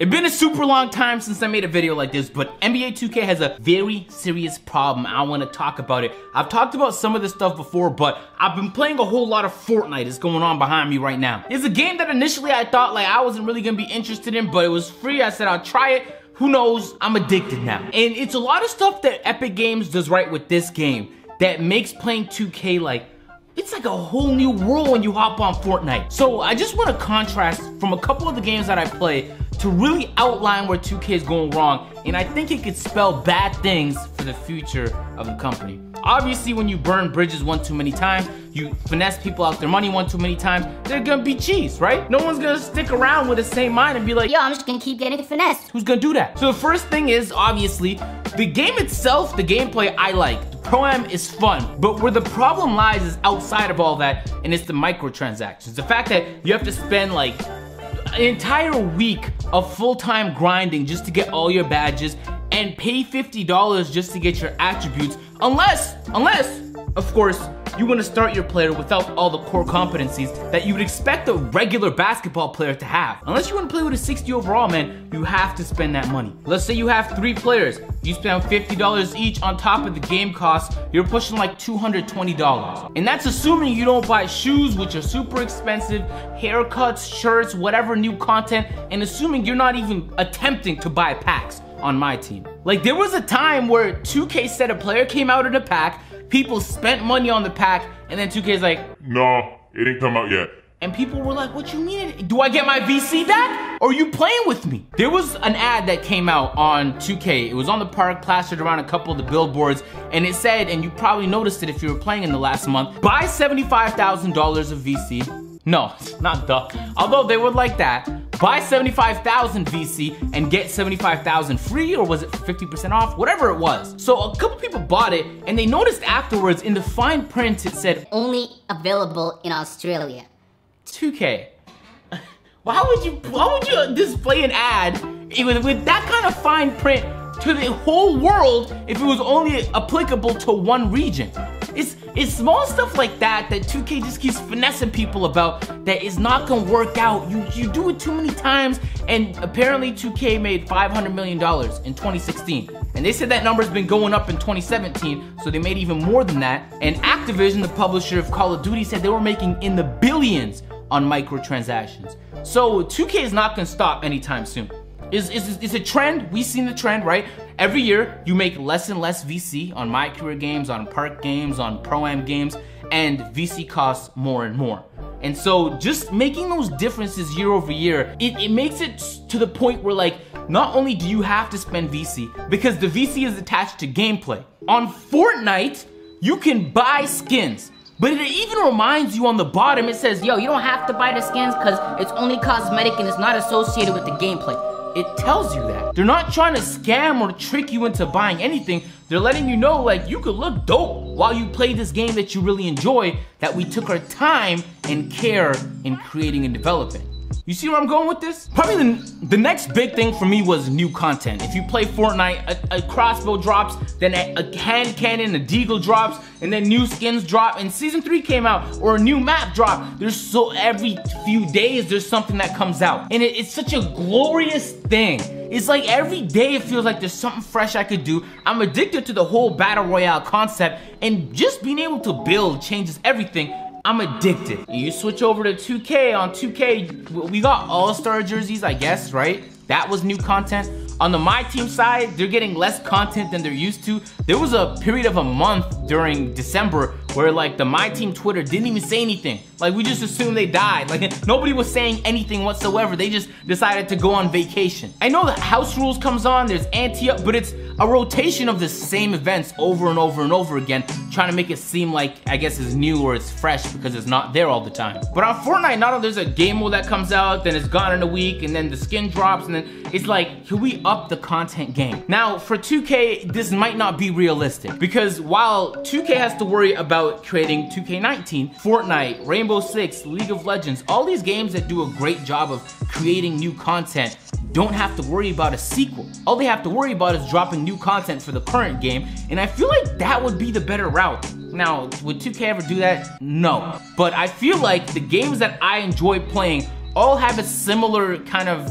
It's been a super long time since I made a video like this, but NBA 2K has a very serious problem. I want to talk about it. I've talked about some of this stuff before, but I've been playing a whole lot of Fortnite. It's going on behind me right now. It's a game that initially I thought like I wasn't really going to be interested in, but it was free. I said I'll try it. Who knows? I'm addicted now. And it's a lot of stuff that Epic Games does right with this game that makes playing 2K like, it's like a whole new world when you hop on Fortnite. So I just want to contrast from a couple of the games that I play to really outline where 2K is going wrong, and I think it could spell bad things for the future of the company. Obviously, when you burn bridges one too many times, you finesse people out their money one too many times, they're gonna be cheese, right? No one's gonna stick around with the same mind and be like, yo, I'm just gonna keep getting finessed. Who's gonna do that? So the first thing is, obviously, the game itself, the gameplay I like. The Pro-Am is fun, but where the problem lies is outside of all that, and it's the microtransactions. The fact that you have to spend like an entire week of full-time grinding just to get all your badges and pay $50 just to get your attributes, unless, of course, you want to start your player without all the core competencies that you would expect a regular basketball player to have. Unless you want to play with a 60 overall, man, you have to spend that money. Let's say you have 3 players. You spend $50 each on top of the game cost, you're pushing like $220. And that's assuming you don't buy shoes, which are super expensive, haircuts, shirts, whatever new content, and assuming you're not even attempting to buy packs on my team. Like, there was a time where 2K said a player came out in a pack, people spent money on the pack, and then 2K's like, no, it didn't come out yet. And people were like, what you mean? Do I get my VC back? Or are you playing with me? There was an ad that came out on 2K. It was on the park, plastered around a couple of the billboards, and it said, and you probably noticed it if you were playing in the last month, buy $75,000 of VC. No, not duh. Although they would like that. Buy 75,000 VC and get 75,000 free, or was it 50% off? Whatever it was. So a couple people bought it, and they noticed afterwards in the fine print it said, only available in Australia. 2K. Why would you display an ad with that kind of fine print to the whole world if it was only applicable to one region? It's small stuff like that 2K just keeps finessing people about that is not gonna work out. You do it too many times, and apparently 2K made $500 million in 2016. And they said that number's been going up in 2017, so they made even more than that. And Activision, the publisher of Call of Duty, said they were making in the billions on microtransactions. So 2K is not gonna stop anytime soon. It's a trend. We've seen the trend, right? Every year, you make less and less VC on My Career games, on Park games, on Pro-Am games, and VC costs more and more. And so just making those differences year over year, it makes it to the point where like, not only do you have to spend VC, because the VC is attached to gameplay. On Fortnite, you can buy skins. But it even reminds you on the bottom, it says, yo, you don't have to buy the skins because it's only cosmetic and it's not associated with the gameplay. It tells you that. They're not trying to scam or trick you into buying anything. They're letting you know like you could look dope while you play this game that you really enjoy, that we took our time and care in creating and developing. You see where I'm going with this? Probably the next big thing for me was new content. If you play Fortnite, a crossbow drops, then a hand cannon, a deagle drops, and then new skins drop, and Season 3 came out, or a new map drop. There's so every few days there's something that comes out. And it's such a glorious thing. It's like every day it feels like there's something fresh I could do. I'm addicted to the whole Battle Royale concept, and just being able to build changes everything. I'm addicted. You switch over to 2K. On 2K, we got all-star jerseys, I guess, right? That was new content. On the My Team side, they're getting less content than they're used to. There was a period of a month during December where like the My Team Twitter didn't even say anything. Like we just assumed they died. Like nobody was saying anything whatsoever. They just decided to go on vacation. I know that House Rules comes on, there's Anti-Up, but it's a rotation of the same events over and over and over again, trying to make it seem like, I guess, it's new or it's fresh because it's not there all the time. But on Fortnite, not only there's a game mode that comes out, then it's gone in a week, and then the skin drops, and then it's like, can we up the content game? Now, for 2K, this might not be realistic, because while 2K has to worry about creating 2K19, Fortnite, Rainbow Six, League of Legends, all these games that do a great job of creating new content don't have to worry about a sequel. All they have to worry about is dropping new content for the current game, and I feel like that would be the better route. Now, would 2K ever do that? No. But I feel like the games that I enjoy playing all have a similar kind of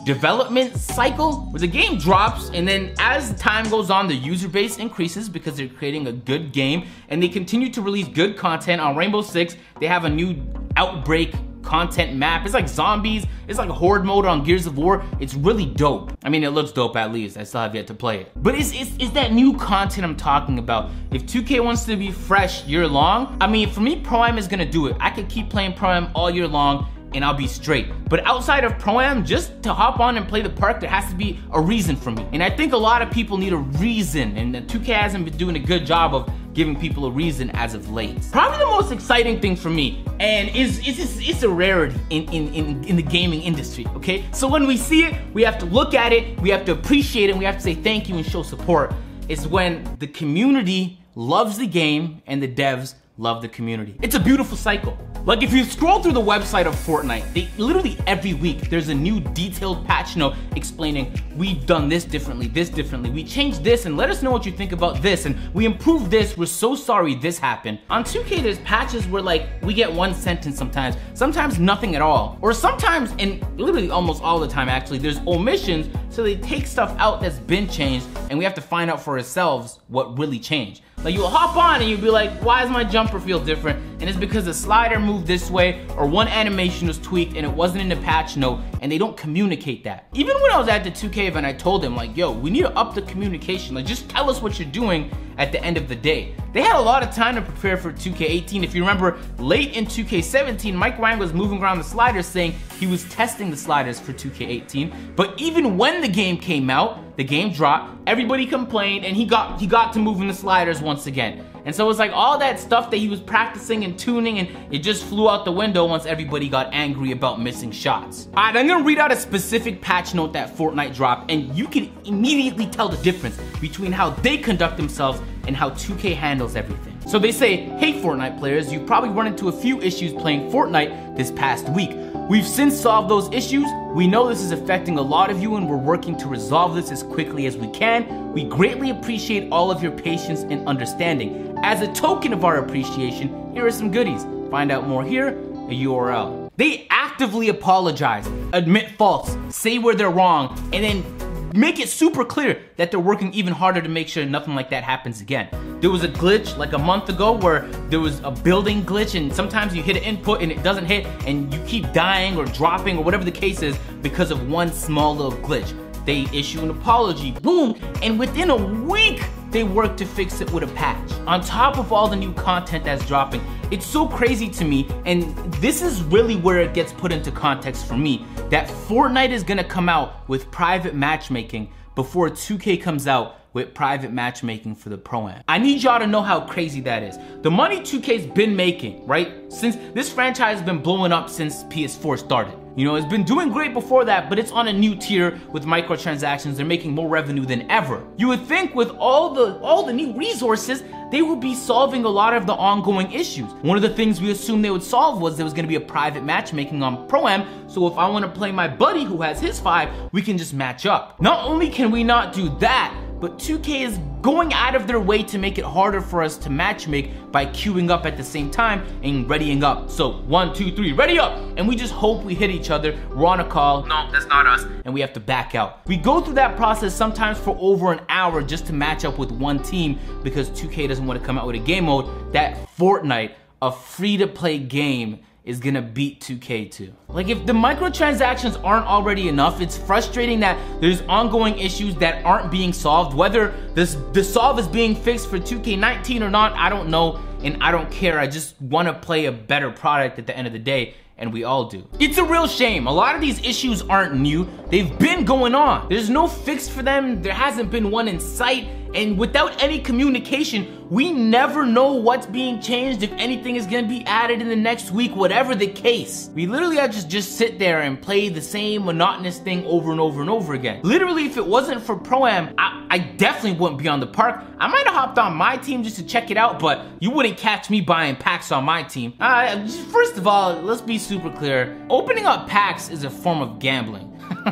development cycle where the game drops, and then as time goes on, the user base increases because they're creating a good game, and they continue to release good content. On Rainbow Six, they have a new Outbreak content map. It's like zombies, it's like a horde mode on Gears of War. It's really dope. I mean, it looks dope at least. I still have yet to play it. But it's that new content I'm talking about. If 2K wants to be fresh year long, I mean, for me, Pro-Am is gonna do it. I could keep playing Pro-Am all year long and I'll be straight. But outside of Pro-Am, just to hop on and play the park, there has to be a reason for me. And I think a lot of people need a reason, and 2K hasn't been doing a good job of giving people a reason as of late. Probably the most exciting thing for me, and it's a rarity in the gaming industry, okay? So when we see it, we have to look at it, we have to appreciate it, and we have to say thank you and show support. It's when the community loves the game and the devs love the community. It's a beautiful cycle. Like if you scroll through the website of Fortnite, they literally every week there's a new detailed patch note explaining we've done this differently, we changed this, and let us know what you think about this, and we improved this, we're so sorry this happened. On 2K there's patches where like we get one sentence sometimes nothing at all, or sometimes, and literally almost all the time actually, there's omissions, so they take stuff out that's been changed and we have to find out for ourselves what really changed. Like you'll hop on and you'll be like, why does my jumper feel different? And it's because the slider moved this way, or one animation was tweaked and it wasn't in the patch note, and they don't communicate that. Even when I was at the 2K event, I told them like, yo, we need to up the communication. Like just tell us what you're doing at the end of the day. They had a lot of time to prepare for 2K18. If you remember, late in 2K17, Mike Wang was moving around the sliders saying he was testing the sliders for 2K18. But even when the game came out, the game dropped, everybody complained, and he got to moving the sliders once again. And so it's like all that stuff that he was practicing and tuning, and it just flew out the window once everybody got angry about missing shots. All right, I'm gonna read out a specific patch note that Fortnite dropped, and you can immediately tell the difference between how they conduct themselves and how 2K handles everything. So they say, hey Fortnite players, you've probably run into a few issues playing Fortnite this past week. We've since solved those issues. We know this is affecting a lot of you and we're working to resolve this as quickly as we can. We greatly appreciate all of your patience and understanding. As a token of our appreciation, here are some goodies. Find out more here, a URL. They actively apologize, admit faults, say where they're wrong, and then make it super clear that they're working even harder to make sure nothing like that happens again. There was a glitch like a month ago where there was a building glitch, and sometimes you hit an input and it doesn't hit and you keep dying or dropping or whatever the case is because of one small little glitch. They issue an apology, boom, and within a week they work to fix it with a patch. On top of all the new content that's dropping, it's so crazy to me, and this is really where it gets put into context for me, that Fortnite is gonna come out with private matchmaking before 2K comes out with private matchmaking for the Pro-Am. I need y'all to know how crazy that is. The money 2K's been making, right? Since this franchise has been blowing up since PS4 started. You know, it's been doing great before that, but it's on a new tier with microtransactions. They're making more revenue than ever. You would think with all the new resources, they would be solving a lot of the ongoing issues. One of the things we assumed they would solve was there was gonna be a private matchmaking on Pro-Am, so if I wanna play my buddy who has his 5, we can just match up. Not only can we not do that, but 2K is going out of their way to make it harder for us to matchmake by queuing up at the same time and readying up. So 1, 2, 3, ready up! And we just hope we hit each other, we're on a call, no, that's not us, and we have to back out. We go through that process sometimes for over an hour just to match up with one team because 2K doesn't want to come out with a game mode that Fortnite, a free-to-play game, is gonna beat 2K2. Like if the microtransactions aren't already enough, it's frustrating that there's ongoing issues that aren't being solved. Whether the solve is being fixed for 2K19 or not, I don't know, and I don't care. I just wanna play a better product at the end of the day, and we all do. It's a real shame. A lot of these issues aren't new. They've been going on. There's no fix for them. There hasn't been one in sight. And without any communication, we never know what's being changed, if anything is gonna be added in the next week, whatever the case. We literally have to just sit there and play the same monotonous thing over and over and over again. Literally, if it wasn't for Pro-Am, I definitely wouldn't be on the park. I might have hopped on my team just to check it out, but you wouldn't catch me buying packs on my team. First of all, let's be super clear. Opening up packs is a form of gambling.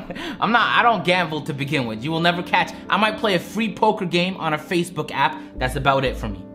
I don't gamble to begin with. You will never catch. I might play a free poker game on a Facebook app. That's about it for me.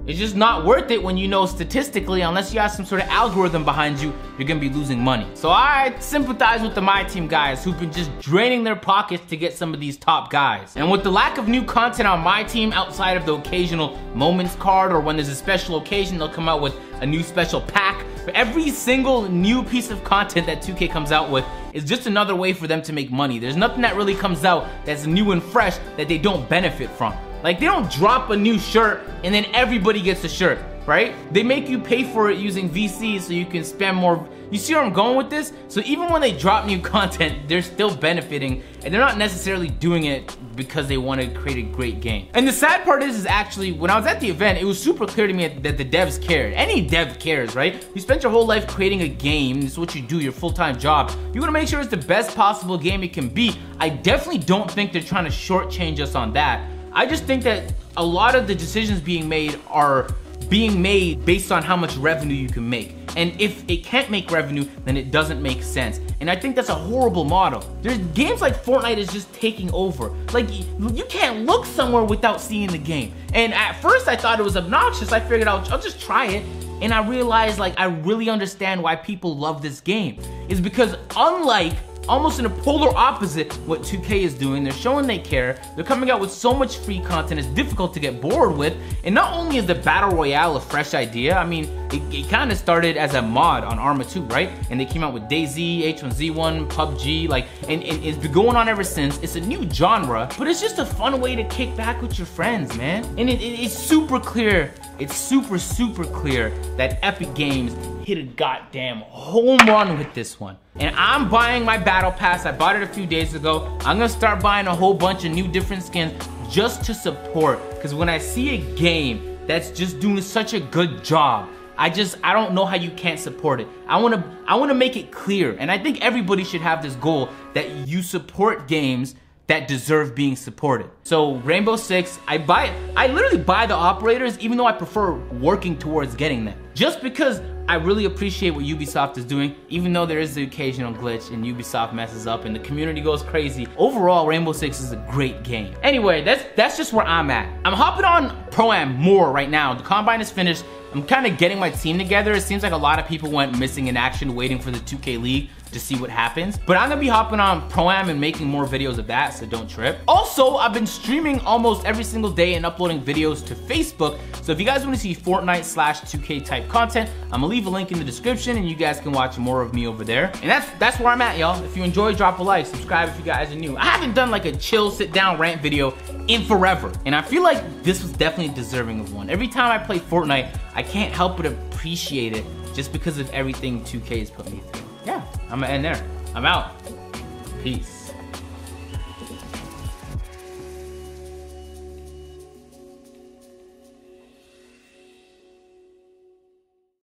It's just not worth it when you know statistically, unless you have some sort of algorithm behind you, you're gonna be losing money. So I sympathize with the My Team guys who've been just draining their pockets to get some of these top guys. And with the lack of new content on My Team outside of the occasional moments card, or when there's a special occasion, they'll come out with a new special pack. But every single new piece of content that 2K comes out with is just another way for them to make money. There's nothing that really comes out that's new and fresh that they don't benefit from. Like, they don't drop a new shirt and then everybody gets a shirt, right? They make you pay for it using VCs so you can spend more. You see where I'm going with this? So even when they drop new content, they're still benefiting, and they're not necessarily doing it because they want to create a great game. And the sad part is actually, when I was at the event, it was super clear to me that the devs cared. Any dev cares, right? You spent your whole life creating a game. This is what you do, your full-time job. You want to make sure it's the best possible game it can be. I definitely don't think they're trying to shortchange us on that. I just think that a lot of the decisions being made are being made based on how much revenue you can make. And if it can't make revenue, then it doesn't make sense. And I think that's a horrible model. There's games like Fortnite is just taking over. Like, you can't look somewhere without seeing the game. And at first I thought it was obnoxious. I figured I'll just try it. And I realized, like, I really understand why people love this game. It's because unlike, almost in a polar opposite what 2K is doing, they're showing they care, they're coming out with so much free content it's difficult to get bored with, and not only is the Battle Royale a fresh idea, I mean, it kind of started as a mod on Arma 2, right? And they came out with DayZ, H1Z1, PUBG, like, and it's been going on ever since. It's a new genre, but it's just a fun way to kick back with your friends, man. And it's super clear, it's super clear that Epic Games hit a goddamn home run with this one. And I'm buying my battle pass. I bought it a few days ago. I'm gonna start buying a whole bunch of new different skins just to support. Because when I see a game that's just doing such a good job, I don't know how you can't support it. I wanna make it clear, and I think everybody should have this goal that you support games that deserve being supported. So Rainbow Six, I literally buy the operators even though I prefer working towards getting them. Just because I really appreciate what Ubisoft is doing, even though there is the occasional glitch and Ubisoft messes up and the community goes crazy. Overall, Rainbow Six is a great game. Anyway, that's just where I'm at. I'm hopping on Pro-Am more right now. The Combine is finished. I'm kind of getting my team together. It seems like a lot of people went missing in action waiting for the 2K League to see what happens. But I'm gonna be hopping on Pro-Am and making more videos of that, so don't trip. Also, I've been streaming almost every single day and uploading videos to Facebook. So if you guys wanna see Fortnite/2K type content, I'm gonna leave a link in the description and you guys can watch more of me over there. And that's where I'm at, y'all. If you enjoy, drop a like, subscribe if you guys are new. I haven't done like a chill sit down rant video in forever. And I feel like this was definitely deserving of one. Every time I play Fortnite, I can't help but appreciate it just because of everything 2K has put me through. Yeah, I'm gonna end there. I'm out. Peace.